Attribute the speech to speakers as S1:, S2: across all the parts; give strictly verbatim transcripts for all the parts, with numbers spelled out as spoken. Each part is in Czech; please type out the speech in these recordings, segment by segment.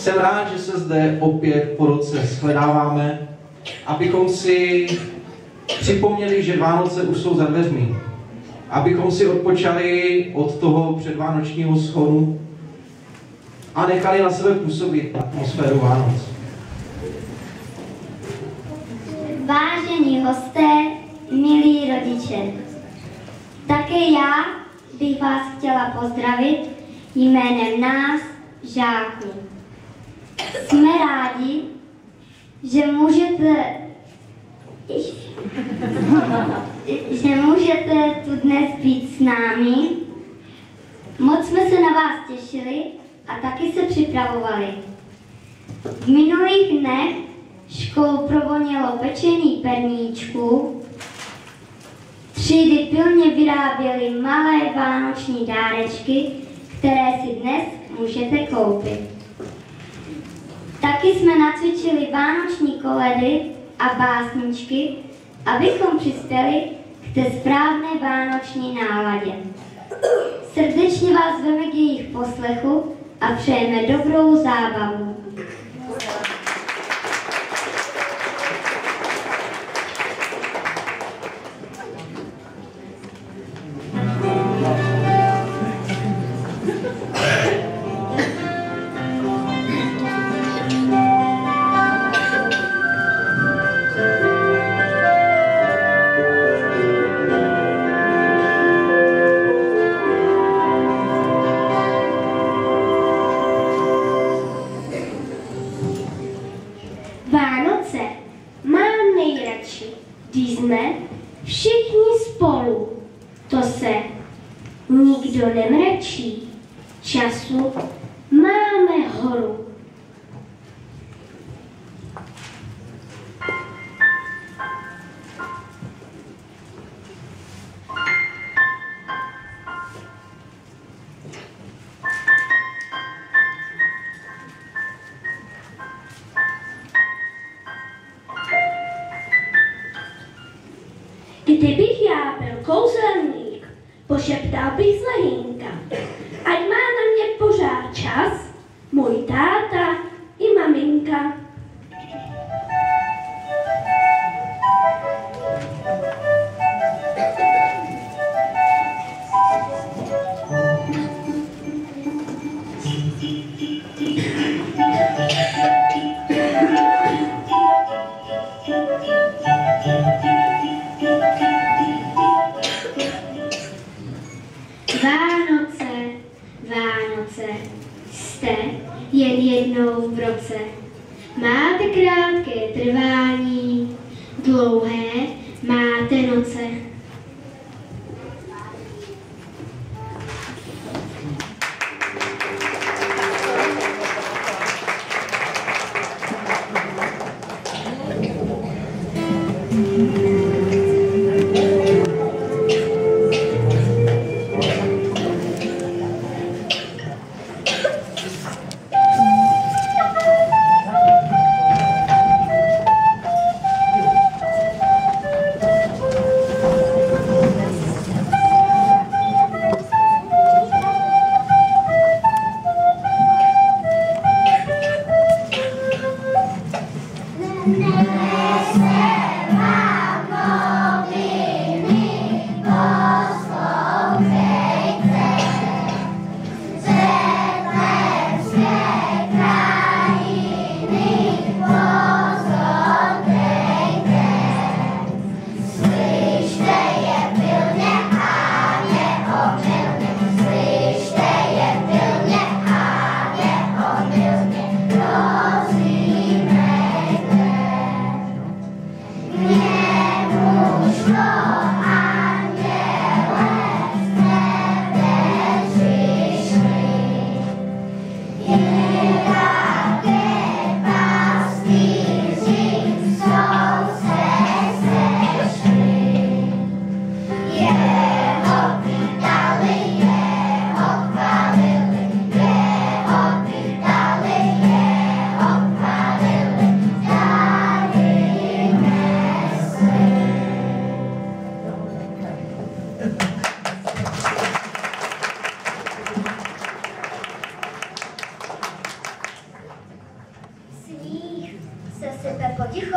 S1: Jsem rád, že se zde opět po roce shledáváme, abychom si připomněli, že Vánoce už jsou za dveřmi. Abychom si odpočali od toho předvánočního shonu a nechali na sebe působit atmosféru Vánoc.
S2: Vážení hosté, milí rodiče, také já bych vás chtěla pozdravit jménem nás, žáků. Jsme rádi, že můžete, že můžete tu dnes být s námi. Moc jsme se na vás těšili a taky se připravovali. V minulých dnech školu provonělo pečení perníčků, třídy pilně vyráběly malé vánoční dárečky, které si dnes můžete koupit. Taky jsme nacvičili vánoční koledy a básničky, abychom přispěli k té správné vánoční náladě. Srdečně vás zveme k jejich poslechu a přejeme dobrou zábavu.
S3: Vánoce mám nejradši, když jsme všichni spolu. To se nikdo nemrečí. Času máme horu. Kdybych já byl kouzelník, pošeptal bych z lehínka, ať má na mě pořád čas, můj táta i maminka. Vánoce, Vánoce, jste jen jednou v roce. Máte krátké trvání, dlouhé máte noce.
S2: Nese vám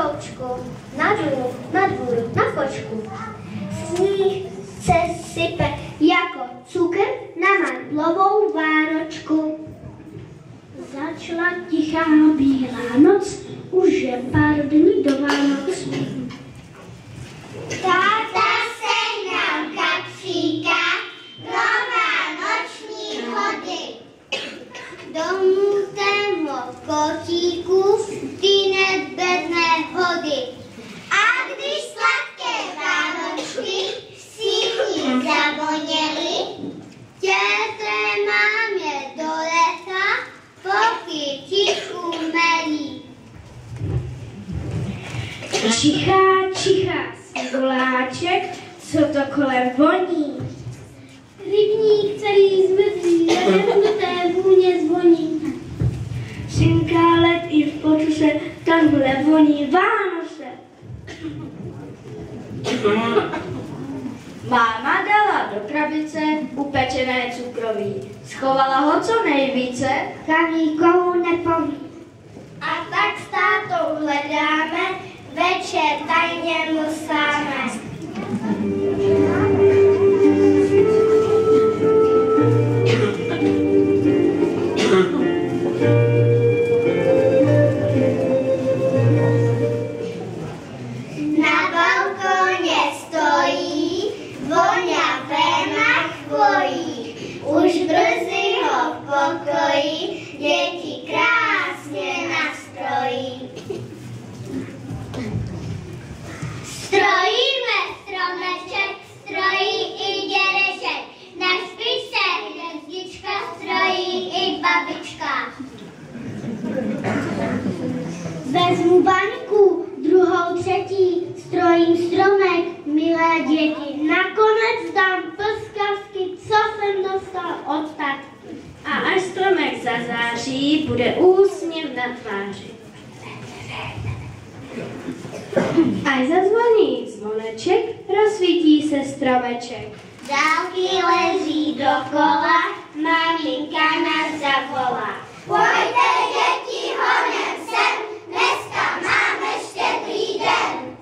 S4: loučku, na dvůr, na dvůr, na kočku. Sníh se sype jako cukr na mandlovou vánočku.
S3: Začala tichá bílá noc, už je pár dní do Vánoc.
S4: Táta sehnal kapříka pro vánoční hody. Domů tému kotíku ty nebedné hody. A když sladké vánočky všichni zavoněli, těte mámě do leta po kytičku melí.
S3: Čichá, čichá sněhuláček, co to kolem voní. Rybník celý zmrzlý, nezmrté vůně zvoní. Synká let i v počuse, tamhle voní Vánoce. Máma dala do krabice upečené cukroví. Schovala ho co nejvíce,
S4: kam nikomu nepoví. A tak s tátou hledáme, večer tajně musáme. Na balkoně stojí voňavé na chvojí. Už brzy ho v pokoji děti krásně nastrojí. Strojíme stromeček, strojí i dědeček, na špičce hvězdička strojí i babička. Vezmu baňku, druhou, třetí, strojím stromek, milé děti, nakonec dám plskavky, co jsem dostal od tatky.
S3: a až stromek zazáří, bude úsměv na tváři. Až zazvoní zvoneček, rozsvítí se stromeček.
S4: Dálky leží dokola, maminka nás zavolá. Pojďte, děti, honem sem, dneska máme štědrý den.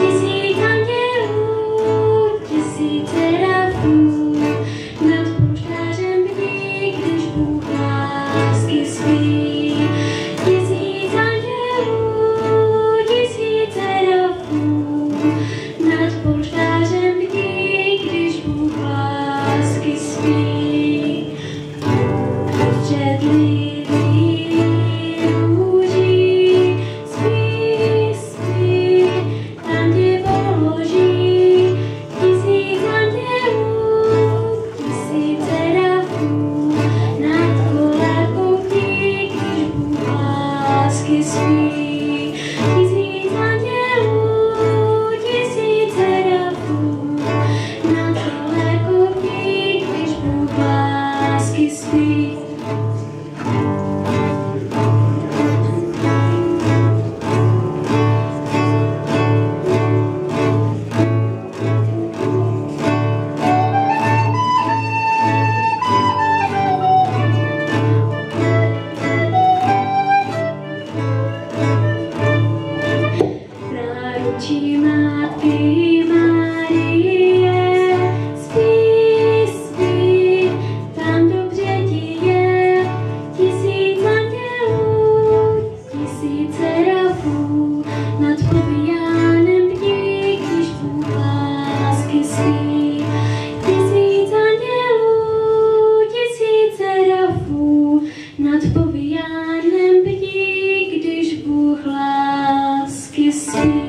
S3: Nad spí. Náručí Matky Marie, spí, spí, tam dobře ti je. Tisíc andělů, tisíc serafů, nad povíjánem bdí, když Bůh lásky spí. Tisíc andělů, tisíc serafů, nad povíjánem bdí, když Bůh lásky spí.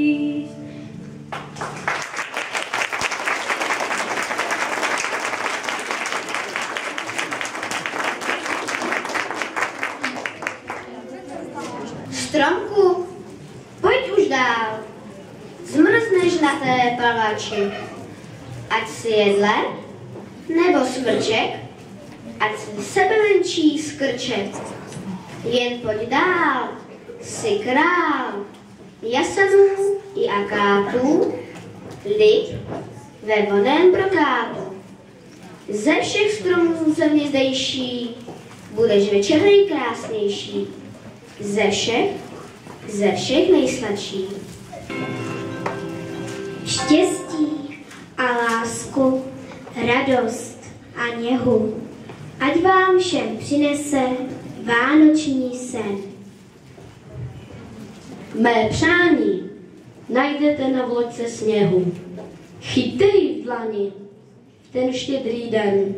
S4: Stromku, pojď už dál. Zmrzneš na té palači. Ať si jedle, nebo smrček, ať si sebemenší skrček. Jen pojď dál, jsi král. Jasanů i akátů, lid ve vonném brokátu. Ze všech stromů země zdejší budeš večer nejkrásnější. Ze všech, ze všech nejsladší.
S5: Štěstí a lásku, radost a něhu, ať vám všem přinese vánoční sen.
S3: Mé přání najdete na vločce sněhu. Chyťte ji v dlani v ten štědrý den.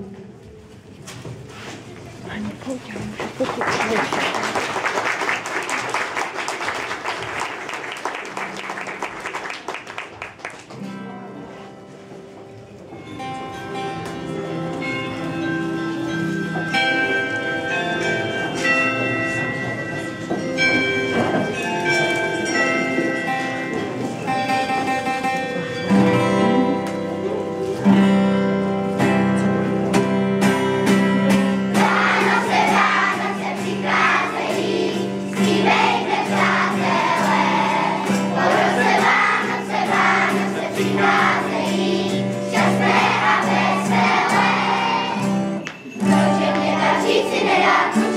S4: Proč mě tak říct si nedá?